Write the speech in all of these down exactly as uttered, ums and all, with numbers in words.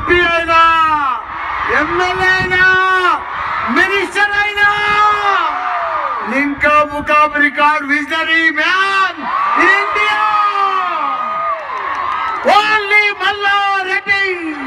MP అయినా MLA అయినా minister అయినా Limca book record visionary man India only Malla Reddy.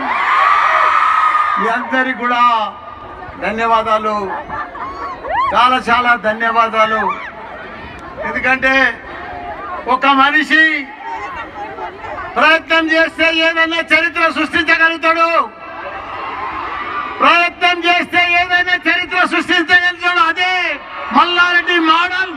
మీ అందరికి కూడా ధన్యవాదాలు, చాలా చాలా ధన్యవాదాలు. ఎందుకంటే ఒక మనిషి ప్రయత్నం చేస్తే ఏదైనా చరిత్ర సృష్టించగలుగుతాడు, ప్రయత్నం చేస్తే ఏదైనా చరిత్ర సృష్టించగలుగుతాడు. అదే మల్లారెడ్డి మోడల్.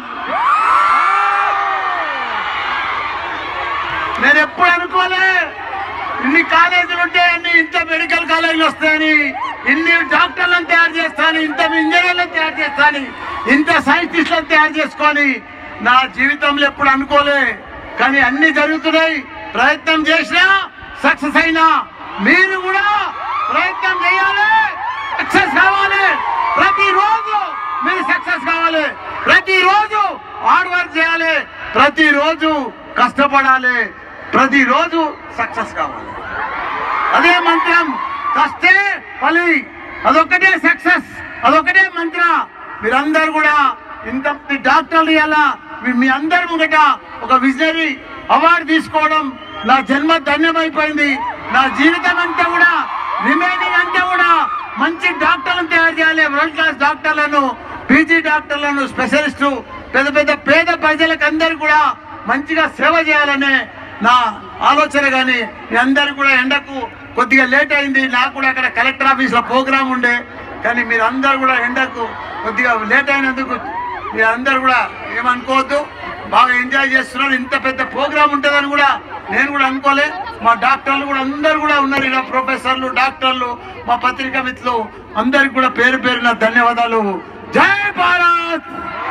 నేను ఎప్పుడు అనుకోలే ఇన్ని కాలేజీలు ఉంటాయని, ఇంత మెడికల్ కాలేజీలు వస్తాయని, ఇన్ని డాక్టర్లను తయారు చేస్తాను, ఇంత ఇంజనీర్లను తయారు చేస్తాను, ఇంత సైంటిస్టులను తయారు చేసుకొని నా జీవితంలో ఎప్పుడు అనుకోలే. కానీ అన్ని జరుగుతున్నాయి. ప్రయత్నం చేసినా సక్సెస్ అయినా మీరు కూడా ప్రయత్నం చేయాలి, సక్సెస్ కావాలి. ప్రతిరోజు మీరు సక్సెస్ కావాలి, ప్రతిరోజు హార్డ్ వర్క్ చేయాలి, ప్రతిరోజు కష్టపడాలి, ప్రతిరోజు సక్సెస్ కావాలి. అదే మంత్రం, కష్టే ఫలి, అదొక్కటే సక్సెస్, అదొక్కటే మంత్ర. మీరందరూ కూడా ఇంత డాక్టర్లు ఇవ్వాలా, మీ అందరి ముంగట ఒక విజనరీ అవార్డు తీసుకోవడం నా జన్మ ధన్యమైపోయింది. నా జీవితం అంతా కూడా రిమైనింగ్ అంతా కూడా మంచి డాక్టర్లను తయారు చేయాలి, వరల్డ్ క్లాస్ డాక్టర్లను, పీజీ డాక్టర్లను, స్పెషలిస్టు, పెద్ద పెద్ద పేద ప్రజలకు అందరూ కూడా మంచిగా సేవ చేయాలనే నా ఆలోచన. కానీ మీ అందరు కూడా ఎండకు కొద్దిగా లేట్ అయింది, నాకు కూడా అక్కడ కలెక్టర్ ఆఫీస్లో ప్రోగ్రాం ఉండే. కానీ మీరు అందరు కూడా ఎండకు కొద్దిగా లేట్ అయినందుకు మీరు అందరు కూడా ఏమనుకోవద్దు, బాగా ఎంజాయ్ చేస్తున్నారు. ఇంత పెద్ద ప్రోగ్రాం ఉంటుందని కూడా నేను కూడా అనుకోలే. మా డాక్టర్లు కూడా అందరు కూడా ఉన్నారు, ఇలా ప్రొఫెసర్లు, డాక్టర్లు, మా పత్రికా మిత్రులు అందరికి కూడా పేరు పేరున ధన్యవాదాలు. జై భారత్,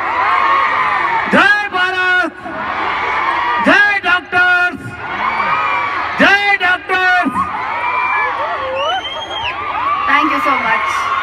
జై భారత్, జై డాక్టర్స్, జై doctors. Thank you so much.